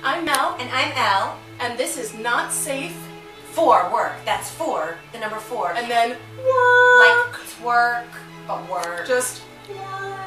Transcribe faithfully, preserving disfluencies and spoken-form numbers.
I'm Mel, And I'm Elle. and this is Not Safe. For work. That's four. The number four. And then like work. it's work, but work. Just work.